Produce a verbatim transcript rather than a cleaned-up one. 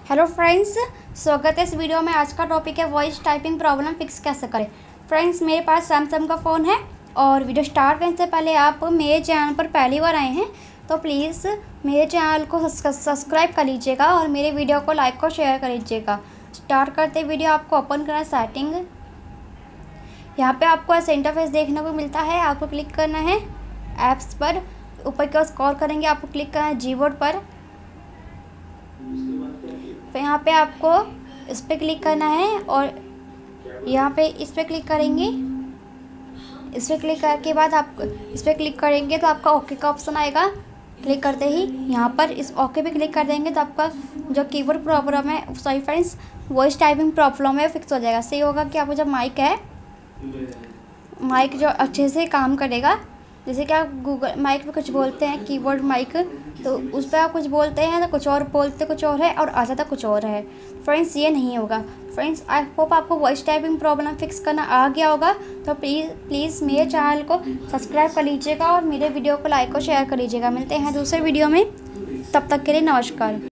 Hello friends, स्वागत है इस वीडियो में। आज का टॉपिक है वॉइस टाइपिंग प्रॉब्लम फिक्स कैसे करें। फ्रेंड्स, मेरे पास सैमसंग का फ़ोन है और वीडियो स्टार्ट करने से पहले आप मेरे चैनल पर पहली बार आए हैं तो प्लीज़ मेरे चैनल को सब्सक्राइब कर लीजिएगा और मेरे वीडियो को लाइक और शेयर कर लीजिएगा। स्टार्ट करते वीडियो आपको ओपन करना है सेटिंग। यहाँ पे आपको ऐसा इंटरफेस देखने को मिलता है। आपको क्लिक करना है ऐप्स पर, ऊपर की ओर स्क्रॉल करेंगे, आपको क्लिक करना है जीबोर्ड पर। फिर यहाँ पे आपको इस पर क्लिक करना है और यहाँ पे इस पर क्लिक करेंगे। इस पर क्लिक करने के बाद आप इस पर क्लिक करेंगे तो आपका ओके का ऑप्शन आएगा। क्लिक करते ही यहाँ पर इस ओके पे क्लिक कर देंगे तो आपका जो कीबोर्ड प्रॉब्लम है, sorry friends, voice typing problem है, फिक्स हो जाएगा। सही होगा कि आपको जब माइक है, माइक जो अच्छे से काम करेगा। जैसे कि आप गूगल माइक पे कुछ बोलते हैं, कीबोर्ड माइक, तो उस पर आप कुछ बोलते हैं तो कुछ और बोलते कुछ और है और आ जाता कुछ और है। फ्रेंड्स, ये नहीं होगा। फ्रेंड्स, आई होप आपको वॉइस टाइपिंग प्रॉब्लम फिक्स करना आ गया होगा। तो प्लीज़ प्लीज़ मेरे चैनल को सब्सक्राइब कर लीजिएगा और मेरे वीडियो को लाइक और शेयर कर लीजिएगा। मिलते हैं दूसरे वीडियो में, तब तक के लिए नमस्कार।